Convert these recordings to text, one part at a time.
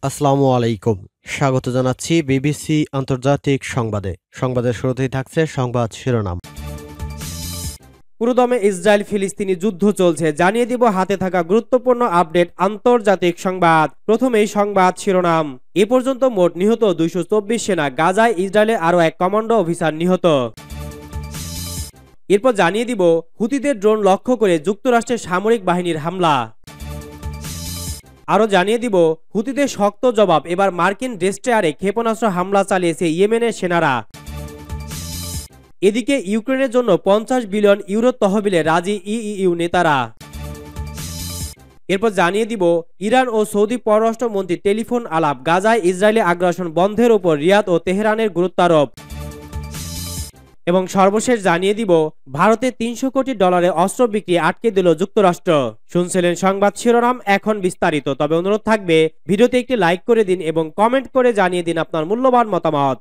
আসসালামু আলাইকুম। স্বাগত জানাচ্ছি বিবিসি আন্তর্জাতিক সংবাদে। সংবাদের শুরুতেই থাকছে সংবাদ শিরোনাম। পুরোদমে ইসরায়েল ফিলিস্তিনি যুদ্ধ চলছে, জানিয়ে দিব হাতে থাকা গুরুত্বপূর্ণ আপডেট আন্তর্জাতিক সংবাদ। প্রথমেই সংবাদ শিরোনাম। এ পর্যন্ত মোট নিহত 224 সেনা, গাজায় ইসরায়েলে আরও এক কমান্ডো অফিসার নিহত। এরপর জানিয়ে দিব হুতিদের ড্রোন লক্ষ্য করে যুক্তরাষ্ট্রের সামরিক বাহিনীর হামলা। আরও জানিয়ে দিব হুতিদের শক্ত জবাব, এবার মার্কিন ডেস্ট্রয়ারে ক্ষেপণাস্ত্র হামলা চালিয়েছে ইয়েমেনের সেনারা। এদিকে ইউক্রেনের জন্য 50 বিলিয়ন ইউরো তহবিলে রাজি ইইউ নেতারা। এরপর জানিয়ে দিব ইরান ও সৌদি পররাষ্ট্রমন্ত্রী টেলিফোন আলাপ, গাজায় ইসরায়েলি আগ্রাসন বন্ধের ওপর রিয়াদ ও তেহরানের গুরুত্বারোপ। এবং সর্বশেষ জানিয়ে দিব ভারতে $300 কোটি অস্ত্র বিক্রি আটকে দিল যুক্তরাষ্ট্র। শুনছিলেন সংবাদ শিরোনাম, এখন বিস্তারিত। তবে অনুরোধ থাকবে ভিডিওতে একটি লাইক করে দিন এবং কমেন্ট করে জানিয়ে দিন আপনার মূল্যবান মতামত।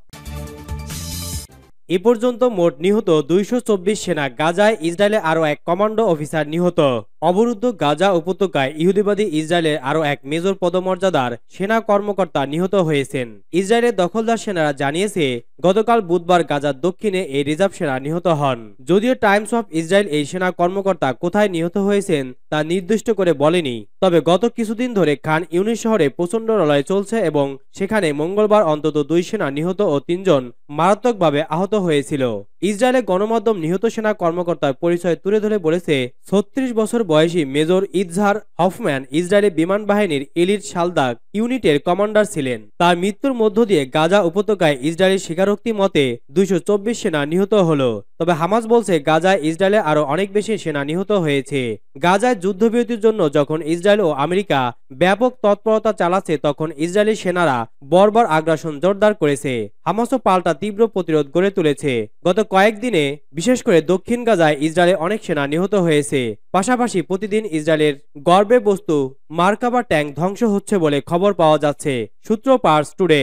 এ পর্যন্ত মোট নিহত 224 সেনা, গাজায় ইসরায়েলে আরও এক কমান্ডো অফিসার নিহত। অবরুদ্ধ গাজা উপত্যকায় ইহুদিবাদী ইসরায়েলের আরও এক মেজর পদমর্যাদার সেনা কর্মকর্তা নিহত হয়েছেন। ইসরায়েলের দখলদার সেনারা জানিয়েছে গতকাল বুধবার গাজার দক্ষিণে এই রিজার্ভ সেনা নিহত হন। যদিও টাইমস অফ ইসরায়েল এই সেনা কর্মকর্তা কোথায় নিহত হয়েছেন তা নির্দিষ্ট করে বলেনি। তবে গত কিছুদিন ধরে খান ইউনিস শহরে প্রচণ্ড লড়াই চলছে এবং সেখানে মঙ্গলবার অন্তত 2 সেনা নিহত ও 3 জন মারাত্মকভাবে আহত হয়েছিল। ইসরায়েলের গণমাধ্যম নিহত সেনা কর্মকর্তার পরিচয় তুলে ধরে বলেছে 36 বছর বয়সী মেজর ইৎজার হফম্যান ইসরায়েলি বিমান বাহিনীর এলিট শালদাক ইউনিটের কমান্ডার ছিলেন। তার মৃত্যুর মধ্য দিয়ে গাজা উপত্যকায় ইসরায়েলি স্বীকারোক্তি মতে 224 সেনা নিহত হলো। তবে হামাস বলছে গাজায় ইসরায়েলে আরও অনেক বেশি সেনা নিহত হয়েছে। গাজায় যুদ্ধবিরতির জন্য যখন ইসরায়েল ও আমেরিকা ব্যাপক তৎপরতা চালাচ্ছে, তখন ইসরায়েলি সেনারা বর্বর আগ্রাসন জোরদার করেছে। হামাসও পাল্টা তীব্র প্রতিরোধ গড়ে তুলেছে। গত কয়েকদিনে বিশেষ করে দক্ষিণ গাজায় ইসরায়েলে অনেক সেনা নিহত হয়েছে। পাশাপাশি প্রতিদিন ইসরায়েলের গর্বের বস্তু মার্কাবা ট্যাঙ্ক ধ্বংস হচ্ছে বলে খবর পাওয়া যাচ্ছে। সূত্র পার্স টুডে।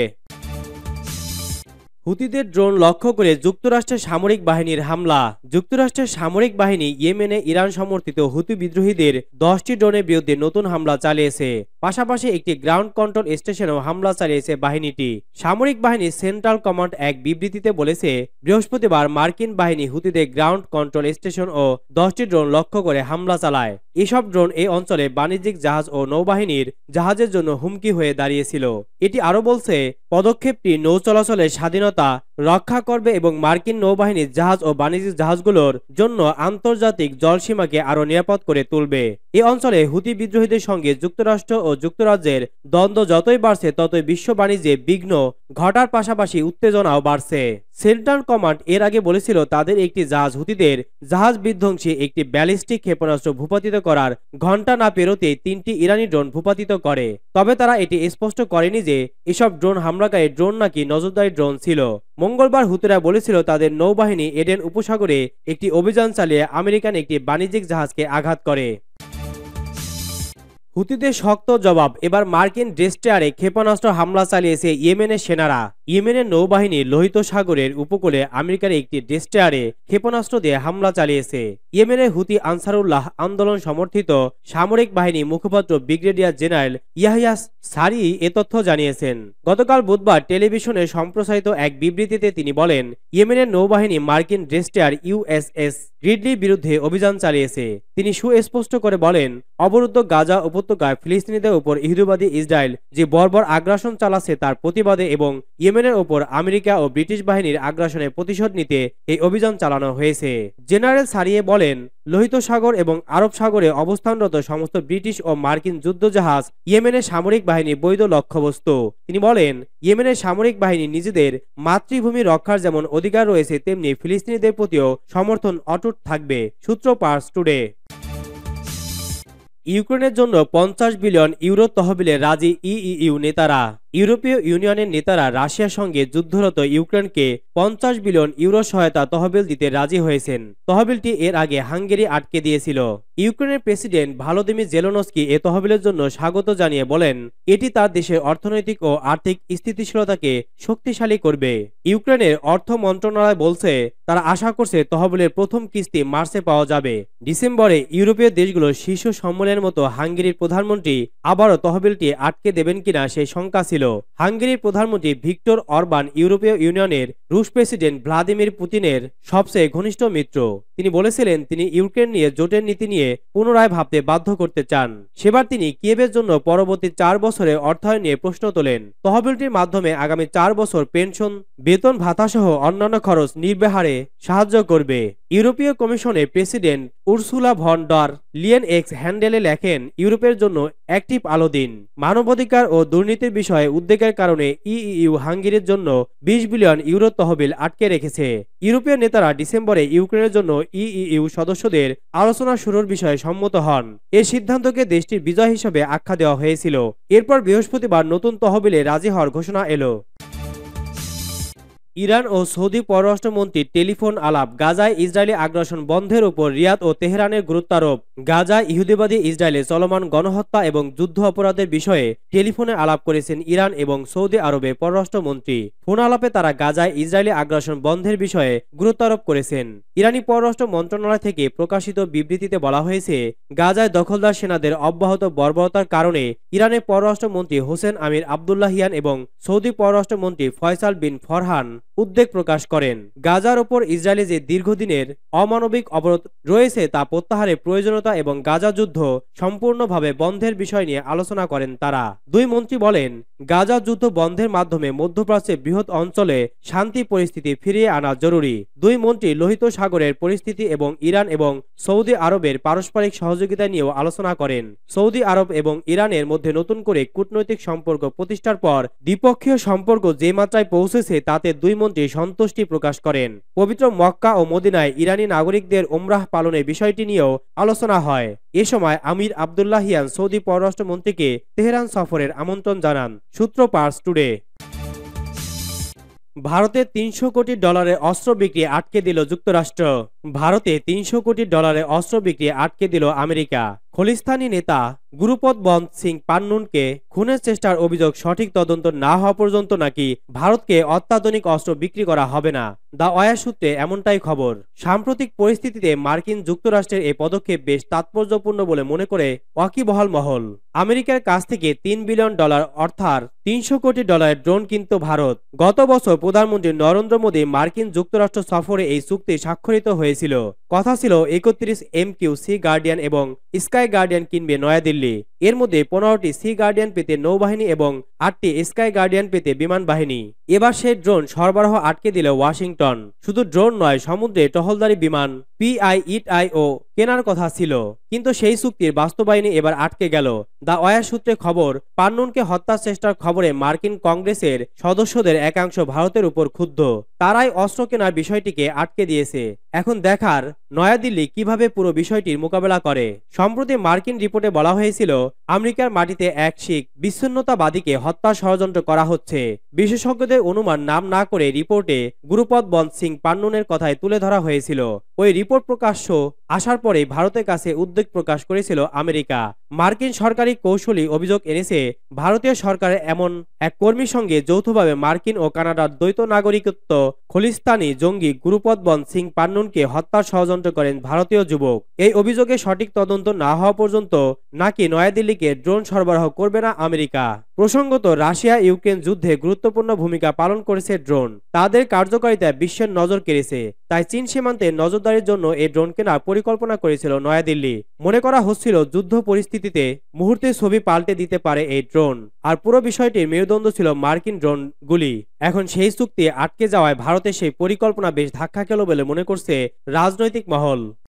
হুতিদের ড্রোন লক্ষ্য করে যুক্তরাষ্ট্রের সামরিক বাহিনীর হামলা। যুক্তরাষ্ট্রের সামরিক বাহিনী ইয়েমেনে ইরান সমর্থিত হুতি বিদ্রোহীদের 10টি ড্রোনের বিরুদ্ধে নতুন হামলা চালিয়েছে। পাশাপাশি একটি গ্রাউন্ড কন্ট্রোল স্টেশনেও হামলা চালিয়েছে বাহিনীটি। সামরিক বাহিনী সেন্ট্রাল কমান্ড এক বিবৃতিতে বলেছে বৃহস্পতিবার মার্কিন বাহিনী হুতিদের গ্রাউন্ড কন্ট্রোল স্টেশন ও 10টি ড্রোন লক্ষ্য করে হামলা চালায়। এসব ড্রোন এই অঞ্চলে বাণিজ্যিক জাহাজ ও নৌবাহিনীর জাহাজের জন্য হুমকি হয়ে দাঁড়িয়েছিল। এটি আরও বলছে পদক্ষেপটি নৌ চলাচলের স্বাধীনতা রক্ষা করবে এবং মার্কিন নৌবাহিনীর জাহাজ ও বাণিজ্যিক জাহাজগুলোর জন্য আন্তর্জাতিক জলসীমাকে আরও নিরাপদ করে তুলবে। এ অঞ্চলে হুতি বিদ্রোহীদের সঙ্গে যুক্তরাষ্ট্র ও যুক্তরাজ্যের দ্বন্দ্ব যতই বাড়ছে ততই বিশ্ব বাণিজ্যে বিঘ্ন ঘটার পাশাপাশি উত্তেজনাও বাড়ছে। সেন্ট্রাল কমান্ড এর আগে বলেছিল তাদের একটি জাহাজ হুতিদের জাহাজ বিধ্বংসী একটি ব্যালিস্টিক ক্ষেপণাস্ত্র ভূপাতিত করার ঘণ্টা না পেরোতেই 3টি ইরানি ড্রোন ভূপাতিত করে। তবে তারা এটি স্পষ্ট করেনি যে এসব ড্রোন হামলাকারী ড্রোন নাকি নজরদারি ড্রোন ছিল। মঙ্গলবার হুতিরা বলেছিল তাদের নৌবাহিনী এডেন উপসাগরে একটি অভিযান চালিয়ে আমেরিকান একটি বাণিজ্যিক জাহাজকে আঘাত করে। হুতিদের শক্ত জবাব, এবার মার্কিন ডেস্ট্রয়ারে ক্ষেপণাস্ত্র হামলা চালিয়েছে ইয়েমেনের সেনারা। ইয়েমেনের নৌবাহিনী লোহিত সাগরের উপকূলে আমেরিকার একটি ডেস্ট্রয়ারে ক্ষেপণাস্ত্র দিয়ে হামলা চালিয়েছে। ইয়েমেনের হুতি আনসারুল্লাহ আন্দোলন সমর্থিত সামরিক বাহিনী মুখপাত্র ব্রিগেডিয়ার জেনারেল ইয়াহিয়া সারি এ তথ্য জানিয়েছেন। গতকাল বুধবার টেলিভিশনে সম্প্রচারিত এক বিবৃতিতে তিনি বলেন, ইয়েমেনের নৌবাহিনী মার্কিন ডেস্ট্রয়ার ইউএসএস রিডলির বিরুদ্ধে অভিযান চালিয়েছে। তিনি সুস্পষ্ট করে বলেন, অবরুদ্ধ গাজা উপত্যকায় ফিলিস্তিনিদের উপর ইহুদিবাদী ইসরায়েল যে বর্বর আগ্রাসন চালাচ্ছে তার প্রতিবাদে এবং ইয়েমেনের ওপর আমেরিকা ও ব্রিটিশ বাহিনীর আগ্রাসনের প্রতিশোধ নিতে এই অভিযান চালানো হয়েছে। জেনারেল সারিয়ে বলেন, লোহিত সাগর এবং আরব সাগরে অবস্থানরত সমস্ত ব্রিটিশ ও মার্কিন যুদ্ধজাহাজ ইয়েমেনের সামরিক বাহিনীর বৈধ লক্ষ্যবস্তু। তিনি বলেন, ইয়েমেনের সামরিক বাহিনী নিজেদের মাতৃভূমি রক্ষার যেমন অধিকার রয়েছে তেমনি ফিলিস্তিনিদের প্রতিও সমর্থন অটুট থাকবে। সূত্র পার্স টুডে। ইউক্রেনের জন্য 50 বিলিয়ন ইউরো তহবিলে রাজি ইইউ নেতারা। ইউরোপীয় ইউনিয়নের নেতারা রাশিয়ার সঙ্গে যুদ্ধরত ইউক্রেনকে 50 বিলিয়ন ইউরো সহায়তা তহবিল দিতে রাজি হয়েছেন। তহবিলটি এর আগে হাঙ্গেরি আটকে দিয়েছিল। ইউক্রেনের প্রেসিডেন্ট ভলোদিমির জেলেনস্কি এ তহবিলের জন্য স্বাগত জানিয়ে বলেন, এটি তার দেশের অর্থনৈতিক ও আর্থিক স্থিতিশীলতাকে শক্তিশালী করবে। ইউক্রেনের অর্থ মন্ত্রণালয় বলছে, তারা আশা করছে তহবিলের প্রথম কিস্তি মার্চে পাওয়া যাবে। ডিসেম্বরে ইউরোপীয় দেশগুলোর শীর্ষ সম্মেলনের মতো হাঙ্গেরির প্রধানমন্ত্রী আবারও তহবিলটি আটকে দেবেন কিনা সেই শঙ্কা ছিল। হাঙ্গেরির প্রধানমন্ত্রী ভিক্টর অরবান ইউরোপীয় ইউনিয়নের রুশ প্রেসিডেন্ট ভ্লাদিমির পুতিনের সবচেয়ে ঘনিষ্ঠ মিত্র। তিনি বলেছিলেন, তিনি ইউক্রেন নিয়ে জোটের নীতি নিয়ে পুনরায় ভাবতে বাধ্য করতে চান। সেবার তিনি কিয়েভের জন্য পরবর্তী 4 বছরে অর্থায়ন নিয়ে প্রশ্ন তোলেন। তহবিলটির মাধ্যমে আগামী 4 বছর পেনশন, বেতন ভাতা সহ অন্যান্য খরচ নির্বিহারে সাহায্য করবে। ইউরোপীয় কমিশনের president Ursula von der Leyen X হ্যান্ডেলে লেখেন, ইউরোপের জন্য একটি আলো দিন। মানবাধিকার ও দুর্নীতির বিষয়ে উদ্বেগের কারণে ইইউ হাঙ্গেরির জন্য 20 বিলিয়ন ইউরো তহবিল আটকে রেখেছে। ইউরোপীয় নেতারা ডিসেম্বরে ইউক্রেনের জন্য ইইউ সদস্যদের আলোচনা শুরুর বিষয়ে সম্মত হন। এ সিদ্ধান্তকে দেশটির বিজয় হিসেবে আখ্যা দেওয়া হয়েছিল। এরপর বৃহস্পতিবার নতুন তহবিলে রাজি হওয়ার ঘোষণা এলো। ইরান ও সৌদি পররাষ্ট্রমন্ত্রীর টেলিফোন আলাপ, গাজায় ইসরায়েলি আগ্রাসন বন্ধের উপর রিয়াদ ও তেহরানের গুরুত্বারোপ। গাজায় ইহুদিবাদী ইসরায়েলে চলমান গণহত্যা এবং যুদ্ধ অপরাধের বিষয়ে টেলিফোনে আলাপ করেছেন ইরান এবং সৌদি আরবের পররাষ্ট্রমন্ত্রী। ফোন আলাপে তারা গাজায় ইসরায়েলি আগ্রাসন বন্ধের বিষয়ে গুরুত্বারোপ করেছেন। ইরানি পররাষ্ট্র মন্ত্রণালয় থেকে প্রকাশিত বিবৃতিতে বলা হয়েছে, গাজায় দখলদার সেনাদের অব্যাহত বর্বরতার কারণে ইরানের পররাষ্ট্রমন্ত্রী হোসেন আমির আবদুল্লাহিয়ান এবং সৌদি পররাষ্ট্রমন্ত্রী ফয়সাল বিন ফরহান উদ্বেগ প্রকাশ করেন। গাজার ওপর ইসরায়েলে যে দীর্ঘদিনের অমানবিক অবরোধ রয়েছে তা প্রত্যাহারের প্রয়োজনীয়তা এবং গাজা যুদ্ধ সম্পূর্ণভাবে বন্ধের বিষয় নিয়ে আলোচনা করেন তারা। দুই মন্ত্রী বলেন, গাজা যুদ্ধ বন্ধের মাধ্যমে মধ্যপ্রাচ্যের বৃহৎ অঞ্চলে শান্তি পরিস্থিতি ফিরিয়ে আনা জরুরি। দুই মন্ত্রী লোহিত সাগরের পরিস্থিতি এবং ইরান এবং সৌদি আরবের পারস্পরিক সহযোগিতা নিয়েও আলোচনা করেন। সৌদি আরব এবং ইরানের মধ্যে নতুন করে কূটনৈতিক সম্পর্ক প্রতিষ্ঠার পর দ্বিপক্ষীয় সম্পর্ক যে মাত্রায় পৌঁছেছে তাতে দুই মন্ত্রী সন্তুষ্টি প্রকাশ করেন। পবিত্র মক্কা ও মদিনায় ইরানি নাগরিকদের উমরাহ পালনের বিষয়টি নিয়েও আলোচনা হয়। এ সময় আমির আবদুল্লাহিয়ান সৌদি পররাষ্ট্রমন্ত্রীকে তেহরান সফরের আমন্ত্রণ জানান। সূত্র পার্স টুডে। ভারতে 300 কোটি ডলারের অস্ত্র বিক্রি আটকে দিল যুক্তরাষ্ট্র। ভারতে 300 কোটি ডলারের অস্ত্র বিক্রি আটকে দিল আমেরিকা। খলিস্তানি নেতা গুরুপদবন্ত সিং পান্নুনকে খুনের চেষ্টার অভিযোগ সঠিক তদন্ত না হওয়া পর্যন্ত নাকি ভারতকে অত্যাধুনিক অস্ত্র বিক্রি করা হবে না। দ্য ওয়ার সূত্রে এমনটাই খবর। সাম্প্রতিক পরিস্থিতিতে মার্কিন যুক্তরাষ্ট্রের এই পদক্ষেপ বেশ তাৎপর্যপূর্ণ বলে মনে করে ওয়াকিবহাল মহল। আমেরিকার কাছ থেকে $3 বিলিয়ন অর্থাৎ 300 কোটি ডলারের ড্রোন কিনত ভারত। গত বছর প্রধানমন্ত্রী নরেন্দ্র মোদী মার্কিন যুক্তরাষ্ট্র সফরে এই চুক্তি স্বাক্ষরিত হয়েছিল। কথা ছিল 31 MQ সি গার্ডিয়ান এবং স্কাই গার্ডিয়ান কিনবে নয়াদিল্লি। এর মধ্যে 15টি সি গার্ডিয়ান পেতে নৌবাহিনী এবং 8টি স্কাই গার্ডিয়ান পেতে বিমান বাহিনী। এবার সেই ড্রোন সরবরাহ আটকে দিল ওয়াশিংটন। শুধু ড্রোন নয়, সমুদ্রে টহলদারি বিমান PIETIও কেনার কথা ছিল, কিন্তু সেই চুক্তির বাস্তবায়নে এবার আটকে গেল। দ্য ওয়ার সূত্রে খবর, পান্নুনকে হত্যার চেষ্টার খবরে মার্কিন কংগ্রেসের সদস্যদের একাংশ ভারতের উপর ক্ষুব্ধ। তারাই অস্ত্র কেনার বিষয়টিকে আটকে দিয়েছে। এখন দেখার নয়াদিল্লি কিভাবে পুরো বিষয়টির মোকাবেলা করে। সম্প্রতি মার্কিন রিপোর্টে বলা হয়েছিল, আমেরিকার মাটিতে এক শিখ বিচ্ছিন্নতাবাদীকে হত্যার ষড়যন্ত্র করা হচ্ছে। বিশেষজ্ঞদের অনুমান নাম না করে রিপোর্টে গুরুপদবন্ত সিং পান্নুনের কথাই তুলে ধরা হয়েছিল। ওই রিপোর্ট প্রকাশ্য আসার পরে ভারতের কাছে উদ্বেগ প্রকাশ করেছিল আমেরিকা। মার্কিন সরকারি কৌশলী অভিযোগ এনেছে, ভারতীয় সরকারের এমন এক কর্মীর সঙ্গে যৌথভাবে মার্কিন ও কানাডার দ্বৈত নাগরিকত্ব খলিস্তানি জঙ্গি গুরুপদবন্ত সিং পান্নুনকে হত্যার ষড়যন্ত্র করেন ভারতীয় যুবক। এই অভিযোগে সঠিক তদন্ত না হওয়া পর্যন্ত নাকি নয়াদিল্লিকে ড্রোন সরবরাহ করবে না আমেরিকা। প্রসঙ্গত, রাশিয়া ইউক্রেন যুদ্ধে গুরুত্বপূর্ণ ভূমিকা পালন করেছে ড্রোন। তাদের কার্যকারিতায় বিশ্বের নজর কেড়েছে। তাই চীন সীমান্তে নজরদারির জন্য এই ড্রোন কেনার পরিকল্পনা করেছিল নয়াদিল্লি। মনে করা হচ্ছিল যুদ্ধ পরিস্থিতিতে মুহূর্তে ছবি পাল্টে দিতে পারে এই ড্রোন। আর পুরো বিষয়টির মেরুদণ্ড ছিল মার্কিন ড্রোনগুলি। এখন সেই চুক্তি আটকে যাওয়ায় ভারতের সেই পরিকল্পনা বেশ ধাক্কা খেল বলে মনে করছে রাজনৈতিক মহল।